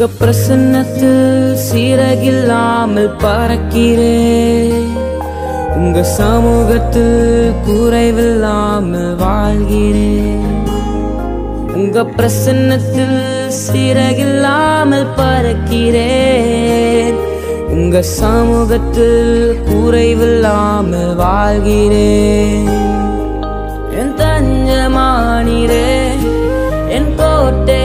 உங்க பிரசன்னத்தில் சீரகில்லாமல் பறக்கிறேன். உங்க சமூகத்தில் குறைவில்லாமல் வாழ்கிறேன். உங்க பிரசன்னத்தில் சீரகில்லாமல் பறக்கிறேன். உங்க சமூகத்தில் குறைவில்லாமல் வாழ்கிறேன். என் தஞ்சமானீரே, என் கோட்டை